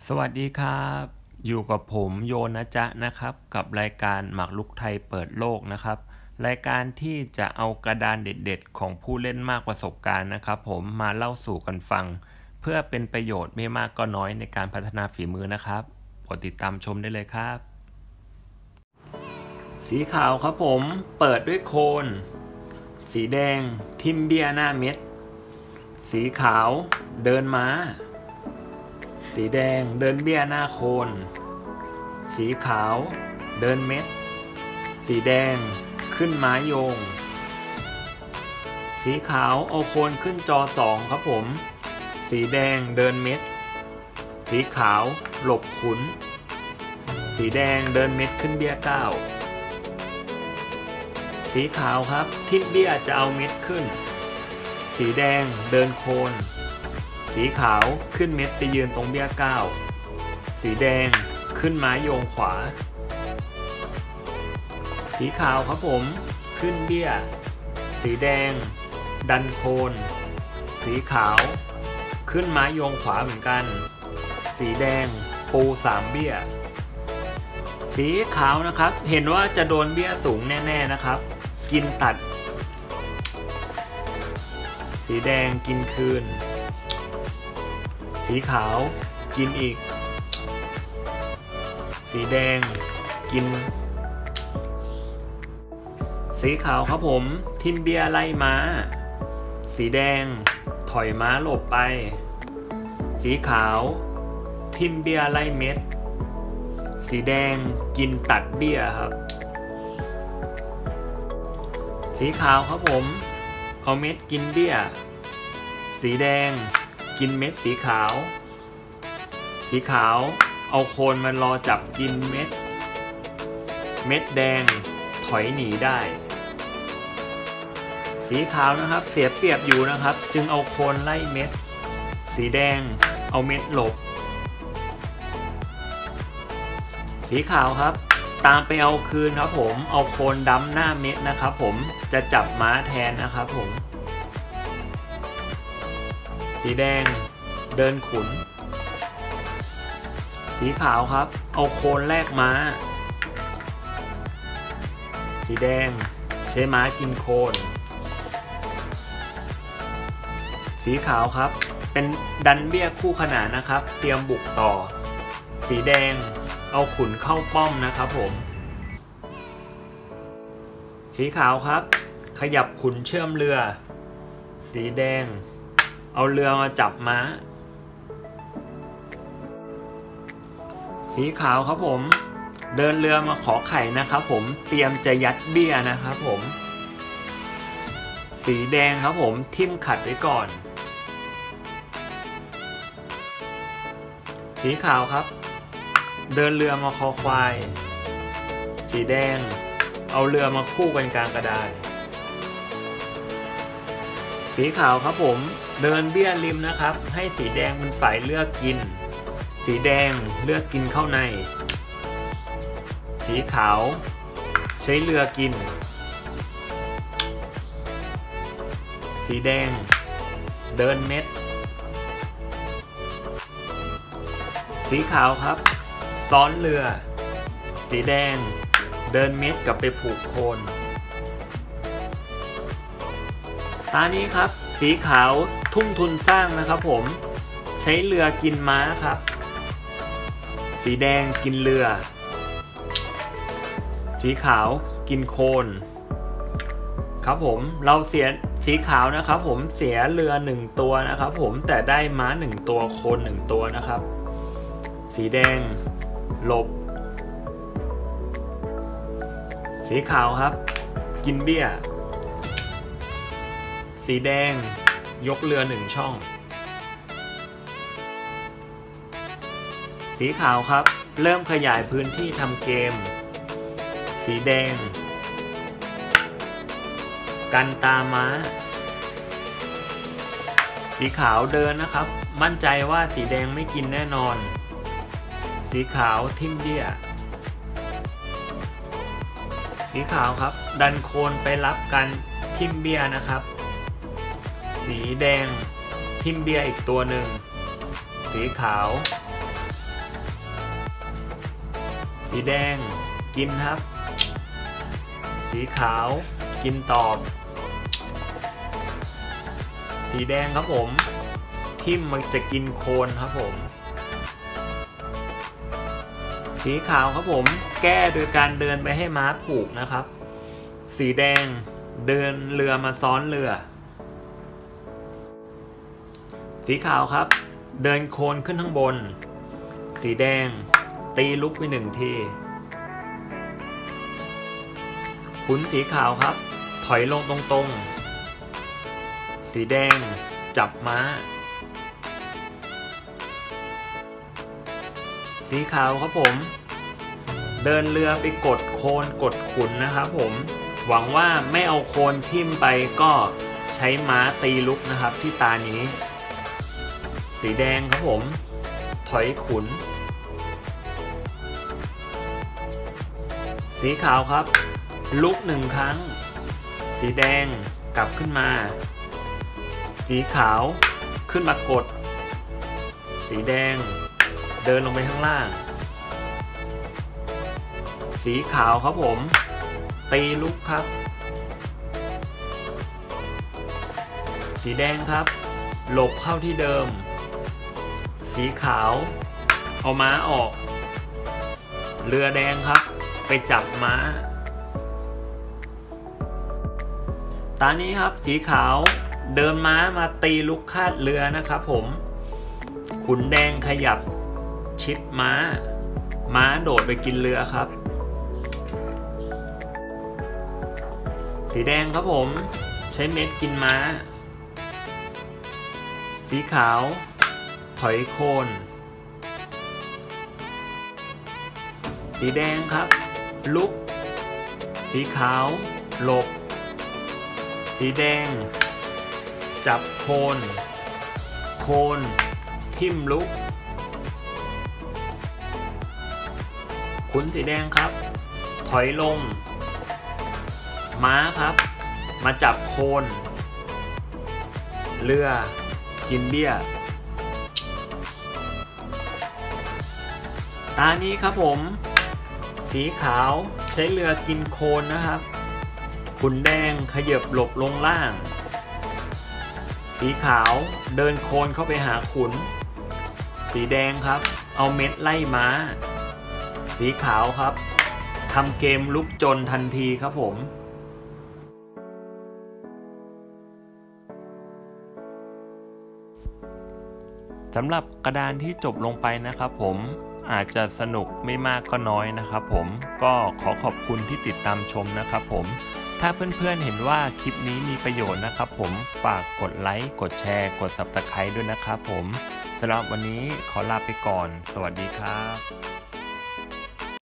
สวัสดีครับอยู่กับผมโยนะจ๊ะนะครับกับรายการหมากรุกไทยเปิดโลกนะครับรายการที่จะเอากระดานเด็ดๆของผู้เล่นมากประสบการณ์นะครับผมมาเล่าสู่กันฟังเพื่อเป็นประโยชน์ไม่มากก็น้อยในการพัฒนาฝีมือนะครับกดติดตามชมได้เลยครับสีขาวครับผมเปิดด้วยโคนสีแดงทิมเบียหน้าเม็ดสีขาวเดินม้าสีแดงเดินเบี้ยหน้าโคนสีขาวเดินเม็ดสีแดงขึ้นม้าโยงสีขาวเอาโคนขึ้นจอ2ครับผมสีแดงเดินเม็ดสีขาวหลบขุนสีแดงเดินเม็ดขึ้นเบี้ย9สีขาวครับทิ่มเบี้ยจะเอาเม็ดขึ้นสีแดงเดินโคนสีขาวขึ้นเม็ดไปยืนตรงเบี้ย9สีแดงขึ้นม้าโยงขวาสีขาวครับผมขึ้นเบี้ยสีแดงดันโคนสีขาวขึ้นม้าโยงขวาเหมือนกันสีแดงปู3เบี้ยสีขาวนะครับเห็นว่าจะโดนเบี้ยสูงแน่ๆนะครับกินตัดสีแดงกินคืนสีขาวกินอีกสีแดงกินสีขาวครับผมทิมเบียไล่ม้าสีแดงถอยม้าหลบไปสีขาวทิมเบียไล่เม็ดสีแดงกินตัดเบี้ยครับสีขาวครับผมเอาเม็ดกินเบี้ยสีแดงกินเม็ดสีขาวสีขาวเอาโคนมารอจับกินเม็ดแดงถอยหนีได้สีขาวนะครับเสียเปรียบอยู่นะครับจึงเอาโคนไล่เม็ดสีแดงเอาเม็ดหลบสีขาวครับตามไปเอาคืนครับผมเอาโคนดำหน้าเม็ดนะครับผมจะจับม้าแทนนะครับผมสีแดงเดินขุนสีขาวครับเอาโคนแลกม้าสีแดงใช้ม้ากินโคนสีขาวครับเป็นดันเบี้ยคู่ขนานนะครับเตรียมบุกต่อสีแดงเอาขุนเข้าป้อมนะครับผมสีขาวครับขยับขุนเชื่อมเรือสีแดงเอาเรือมาจับม้าสีขาวครับผมเดินเรือมาขอไข่นะครับผมเตรียมจะยัดเบี้ยนะครับผมสีแดงครับผมทิ่มขัดไว้ก่อนสีขาวครับเดินเรือมาคอควายสีแดงเอาเรือมาคู่กันกลางกระดานสีขาวครับผมเดินเบี้ยริมนะครับให้สีแดงเป็นฝ่ายเลือกกินสีแดงเลือกกินเข้าในสีขาวใช้เรือกินสีแดงเดินเม็ดสีขาวครับซ้อนเรือสีแดงเดินเม็ดกลับไปผูกโคนตานี้ครับสีขาวทุ่มทุนสร้างนะครับผมใช้เรือกินม้าครับสีแดงกินเรือสีขาวกินโคนครับผมเราเสียสีขาวนะครับผมเสียเรือ1ตัวนะครับผมแต่ได้ม้า1ตัวโคน1ตัวนะครับสีแดงหลบสีขาวครับกินเบี้ยสีแดงยกเรือ1ช่องสีขาวครับเริ่มขยายพื้นที่ทำเกมสีแดงกันตาม้าสีขาวเดินนะครับมั่นใจว่าสีแดงไม่กินแน่นอนสีขาวทิ่มเบี้ยสีขาวครับดันโคนไปรับกันทิ่มเบี้ยนะครับสีแดงทิ่มเบี้ยอีกตัวหนึ่งสีขาวสีแดงกินครับสีขาวกินตอบสีแดงครับผมทิ่มมันจะกินโคนครับผมสีขาวครับผมแก้โดยการเดินไปให้ม้าผูกนะครับสีแดงเดินเรือมาซ้อนเรือสีขาวครับเดินโคนขึ้นข้างบนสีแดงตีลุกไป1 ทีขุนสีขาวครับถอยลงตรงๆสีแดงจับม้าสีขาวครับผมเดินเรือไปกดโคนกดขุนนะครับผมหวังว่าไม่เอาโคนทิ่มไปก็ใช้ม้าตีลุกนะครับที่ตานี้สีแดงครับผมถอยขุนสีขาวครับลุก1 ครั้งสีแดงกลับขึ้นมาสีขาวขึ้นมากดสีแดงเดินลงไปข้างล่างสีขาวครับผมตีลุกครับสีแดงครับหลบเข้าที่เดิมสีขาวเอาม้าออกเรือแดงครับไปจับม้าตอนนี้ครับสีขาวเดินม้ามาตีลุกคาดเรือนะครับผมขุนแดงขยับชิดม้าโดดไปกินเรือครับสีแดงครับผมใช้เม็ดกินม้าสีขาวถอยโคนสีแดงครับลุกสีขาวหลบสีแดงจับโคนทิ่มลุกขุนสีแดงครับถอยลงม้าครับมาจับโคนเรือกินเบี้ยตานี้ครับผมสีขาวใช้เรือกินโคนนะครับขุนแดงขยับหลบลงล่างสีขาวเดินโคนเข้าไปหาขุนสีแดงครับเอาเม็ดไล่ม้าสีขาวครับทำเกมลุกจนทันทีครับผมสำหรับกระดานที่จบลงไปนะครับผมอาจจะสนุกไม่มากก็น้อยนะครับผมก็ขอบคุณที่ติดตามชมนะครับผมถ้าเพื่อนๆเห็นว่าคลิปนี้มีประโยชน์นะครับผมฝากกดไลค์กดแชร์กด Subscribe ด้วยนะครับผมสำหรับวันนี้ขอลาไปก่อนสวัสดีครับ